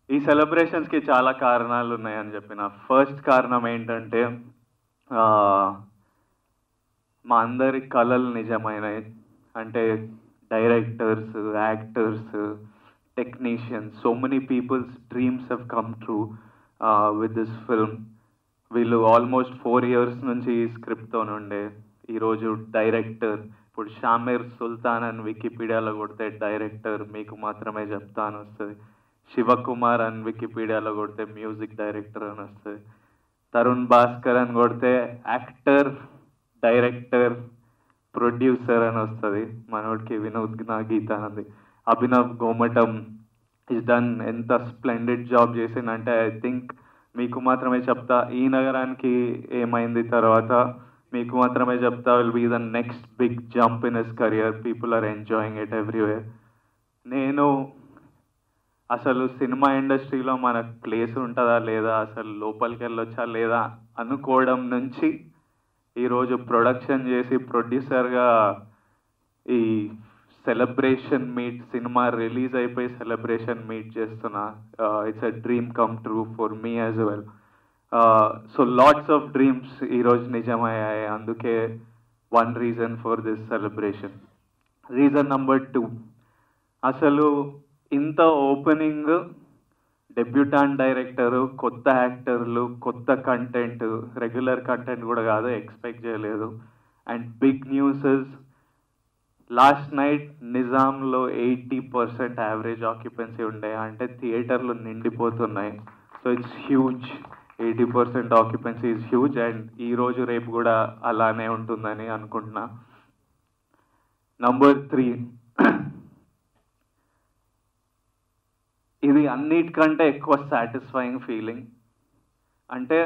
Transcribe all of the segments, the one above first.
ఈ సెలబ్రేషన్స్‌కి చాలా కారణాలున్నాయని చెప్పిన. ఫస్ట్ కారణం ఏంటంటే మా అందరి కలలు నిజమైనాయి. అంటే directors, actors, technicians, so many peoples dreams have come true with this film. వీళ్ళు ఆల్మోస్ట్ 4 ఇయర్స్ నుంచి ఈ స్క్రిప్ట్‌తోనుండే. ఈరోజు డైరెక్టర్, ఇప్పుడు షామీర్ సుల్తాన్ అని వికీపీడియాలో కొడితే డైరెక్టర్, మీకు మాత్రమే చెప్తా అని వస్తది. శివకుమార్ అని వికీపీడియాలో కొడితే మ్యూజిక్ డైరెక్టర్ అని వస్తది. తరుణ్ భాస్కర్ అని కొడితే యాక్టర్, డైరెక్టర్, ప్రొడ్యూసర్ అని వస్తది. మనోడికి వినోద్ నా గీతానంది. అభినవ్ గోమటం ఈస్ డన్ ఎంత స్ప్లెండెడ్ జాబ్ చేసిందంటే ఐ థింక్ మీకు మాత్రమే చెప్తా ఈ నగరానికి ఏమైంది తర్వాత మీకు మాత్రమే చెప్తా will be the next big jump in his career. People are enjoying it everywhere. నేను అసలు సినిమా ఇండస్ట్రీలో మనకు ప్లేస్ ఉంటుందా లేదా, అసలు లోపలికి వెళ్ళొచ్చా లేదా అనుకోవడం నుంచి ఈరోజు ప్రొడక్షన్ చేసి ప్రొడ్యూసర్గా ఈ సెలబ్రేషన్ మీట్, సినిమా రిలీజ్ అయిపోయి సెలబ్రేషన్ మీట్ చేస్తున్నా. It's a dream come true for me as well. So lots of dreams ఈరోజు నిజమయ్యాయి. అందుకే one reason for this celebration. Reason number 2, అసలు ఇంత ఓపెనింగ్, డెబ్యూటాంట్ డైరెక్టరు, కొత్త యాక్టర్లు, కొత్త కంటెంట్, రెగ్యులర్ కంటెంట్ కూడా కాదు, ఎక్స్పెక్ట్ చేయలేదు. And big newses, last night నిజాంలో 80% యావరేజ్ ఆక్యుపెన్సీ ఉండే, అంటే థియేటర్లు నిండిపోతున్నాయి. So it's huge. 80% occupancy is huge. And ఈరోజు రేపు కూడా అలానే ఉంటుందని అనుకుంటున్నా. నంబర్ 3, ఇది అన్నిటికంటే ఎక్కువ సాటిస్ఫైయింగ్ ఫీలింగ్. అంటే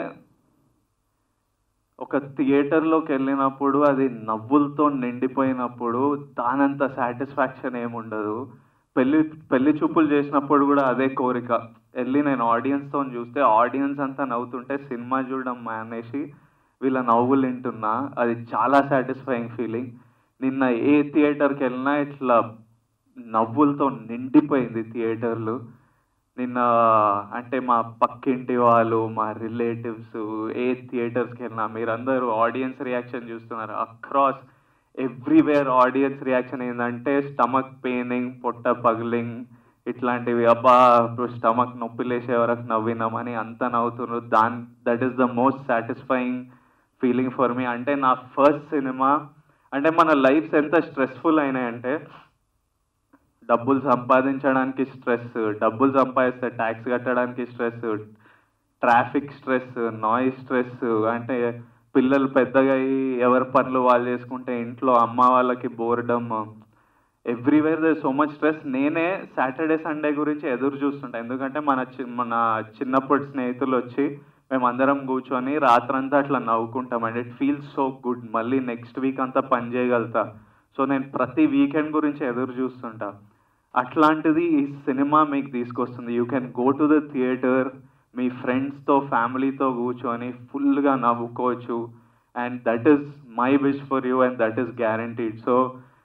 ఒక థియేటర్లోకి వెళ్ళినప్పుడు అది నవ్వులతో నిండిపోయినప్పుడు దానంత సాటిస్ఫాక్షన్ ఏముండదు. పెళ్లి చూపులు చేసినప్పుడు కూడా అదే కోరిక. వెళ్ళి నేను ఆడియన్స్తో చూస్తే ఆడియన్స్ అంతా నవ్వుతుంటే సినిమా చూడడం మానేసి వీళ్ళ నవ్వులు వింటున్నా. అది చాలా సాటిస్ఫైయింగ్ ఫీలింగ్. నిన్న ఏ థియేటర్కి వెళ్ళినా ఇట్లా నవ్వులతో నిండిపోయింది థియేటర్లు. నిన్న అంటే మా పక్కింటి వాళ్ళు, మా రిలేటివ్స్, ఏ థియేటర్స్కి వెళ్ళినా మీరందరూ ఆడియన్స్ రియాక్షన్ చూస్తున్నారు. అక్రాస్ ఎవ్రీవేర్ ఆడియన్స్ రియాక్షన్ ఏంటంటే స్టమక్ పెయినింగ్, పొట్ట పగిలింగ్, ఇట్లాంటివి. అబ్బా స్టమక్ నొప్పి లేసే వరకు నవ్వినామని అంత నవ్వుతున్నారు. That is the most satisfying feeling for me. అంటే నా ఫస్ట్ సినిమా. అంటే మన లైఫ్స్ ఎంత స్ట్రెస్ఫుల్ అయినాయంటే డబ్బులు సంపాదించడానికి స్ట్రెస్, డబ్బులు సంపాదిస్తే ట్యాక్స్ కట్టడానికి stress, traffic stress, noise stress, అంటే పిల్లలు పెద్దగా అయ్యి ఎవరి పనులు వాళ్ళు చేసుకుంటే ఇంట్లో అమ్మ వాళ్ళకి boredom, everywhere they so much stress. నేనే సాటర్డే సండే గురించి ఎదురు చూస్తుంటా. ఎందుకంటే మన చిన్నప్పటి స్నేహితులు వచ్చి మేమందరం కూర్చొని రాత్రంతా అట్లా నవ్వుకుంటాం. And it feels so good. మళ్ళీ నెక్స్ట్ వీక్ అంతా పని చేయగలుగుతా. సో నేను ప్రతి వీకెండ్ గురించి ఎదురు చూస్తుంటా. అట్లాంటిది ఈ సినిమా మీకు తీసుకొస్తుంది. You can go to the theatre, మీ ఫ్రెండ్స్తో, ఫ్యామిలీతో కూర్చొని ఫుల్గా నవ్వుకోవచ్చు. And that is my wish for you and that is guaranteed. So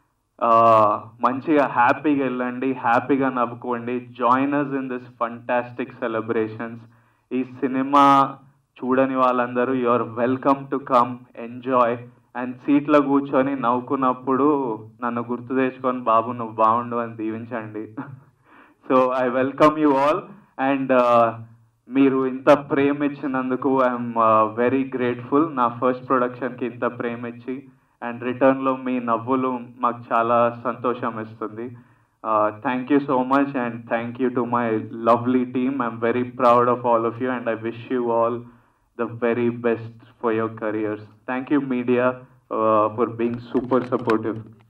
మంచిగా హ్యాపీగా వెళ్ళండి, హ్యాపీగా నవ్వుకోండి. Join us in this fantastic celebrations. ఈ సినిమా చూడని వాళ్ళందరూ you are welcome to come enjoy. And సీట్లో కూర్చొని నవ్వుకున్నప్పుడు నన్ను గుర్తు తెచ్చుకొని బాబు నువ్వు బాగుండు అని దీవించండి. So I welcome you all. And మీరు ఇంత ప్రేమ ఇచ్చినందుకు ఐఎమ్ వెరీ గ్రేట్ఫుల్. నా ఫస్ట్ ప్రొడక్షన్కి ఇంత ప్రేమ ఇచ్చి అండ్ రిటర్న్లో మీ నవ్వులు మాకు చాలా సంతోషం ఇస్తుంది. Thank you so much and thank you to my lovely team. I'm very proud of all of you and I wish you all the very best for your careers. Thank you, media, for being super supportive.